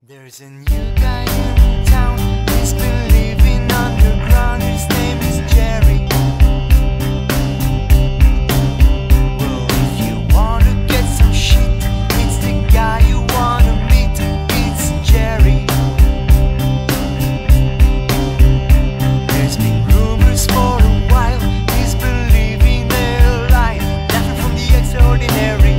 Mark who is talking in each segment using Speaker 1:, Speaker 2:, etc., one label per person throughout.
Speaker 1: There's a new guy in town, he's been living underground, his name is Jerry. Well, if you wanna get some shit, it's the guy you wanna meet, it's Jerry. There's been rumors for a while, he's been living a life, nothing from the extraordinary.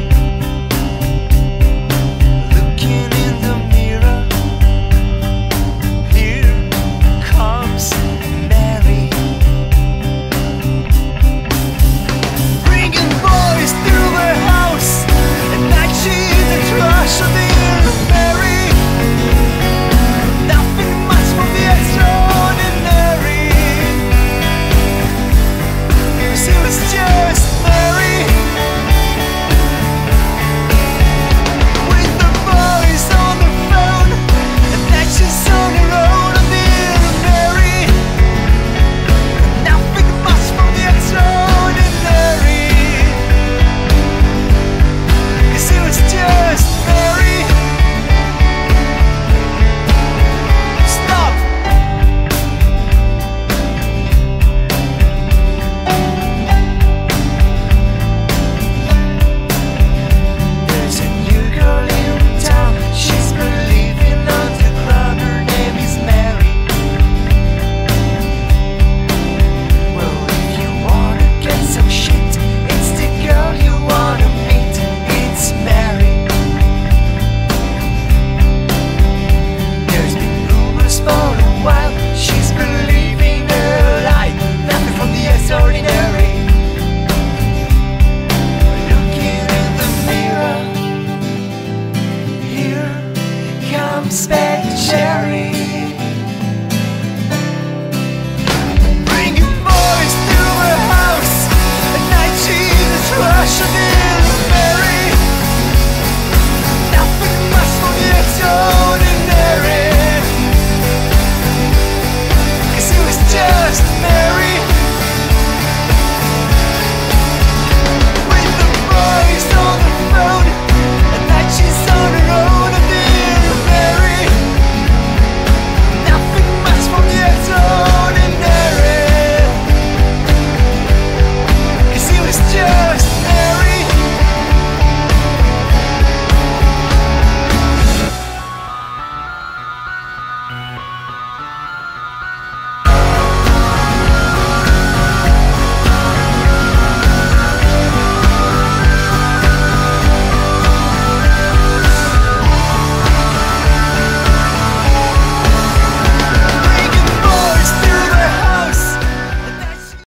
Speaker 1: Spec Jerry, bringing boys to her house at night. She's a trash of it.